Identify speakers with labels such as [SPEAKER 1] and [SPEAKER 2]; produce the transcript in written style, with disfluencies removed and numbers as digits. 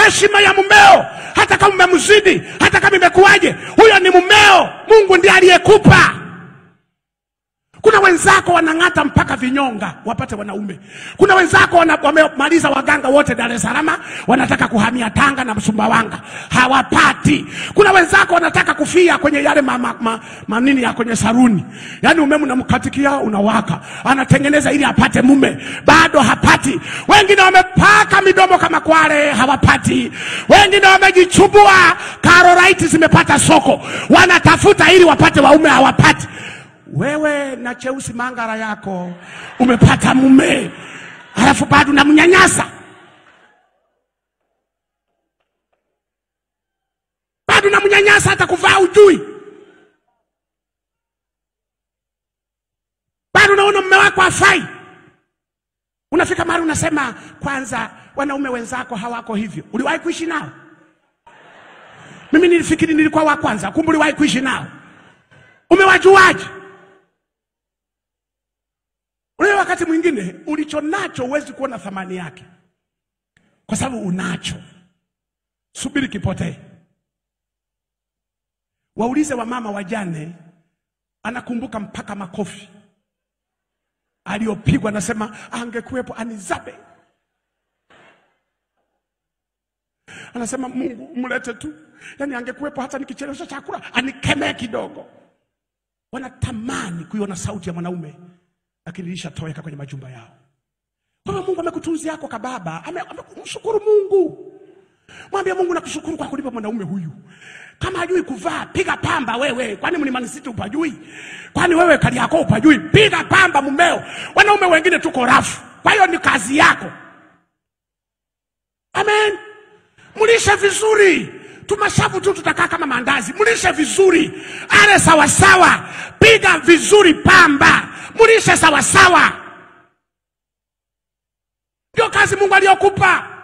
[SPEAKER 1] heshima ya mumeo, hata kama umemzidi, hata kama imekuaje, huyo ni mumeo. Mungu ndiye aliyekupa. Kuna wenzako wanang'ata mpaka vinyonga wapate wanaume. Kuna wenzako wamemaliza waganga wote Dar es Salaam, wanataka kuhamia Tanga na Sumbawanga, hawapati. Kuna wenzako wanataka kufia kwenye yale manini ya kwenye saruni. Yaani umeme unamkatikia unawaka, anatengeneza ili apate mume, bado hapati. Wengine wamepaka midomo kama kwale, hawapati. Wengine wamejichubua, Carolite zimepata soko, wanatafuta ili wapate waume, hawapati. Wewe na cheusi mangara yako umepata mume, halafu bado unamnyanyasa. Bado unamnyanyasa, hata kuvaa ujui. Bado unaona mume wako hafai. Unafika mahali unasema, kwanza wanaume wenzako hawako hivyo. Uliwahi kuishi nao? Mimi nilifikiri nilikuwa wa kwanza, kumbe uliwahi kuishi nao. Umewajuaje? Ule wakati mwingine ulicho nacho huwezi kuona thamani yake, kwa sababu unacho. Subiri kipotee. Waulize wamama wajane, anakumbuka mpaka makofi aliyopigwa, anasema angekuwepo anizabe. Anasema Mungu mlete tu, yani angekuwepo hata nikichelewesha chakula anikemee kidogo. Wanatamani kuiona sauti ya mwanaume, lakini ilishatoweka kwenye majumba yao. Kwa Mungu amekutunzia yako kababa, amekushukuru Mungu. Mwambie Mungu nakushukuru kwa kunipa mwanaume huyu. Kama hajui kuvaa, piga pamba wewe. Kwani Mlimani City upajui? Kwani wewe kali yako upajui? Piga pamba mumeo. Wanaume wengine tuko rafu. Kwa hiyo ni kazi yako. Amen. Mulishe vizuri. Tumashavu tu tutakaa kama mandazi. Mulishe vizuri. Ale sawa sawa. Piga vizuri pamba. Mulishe sawa sawa. Ndio kazi Mungu aliyokupa.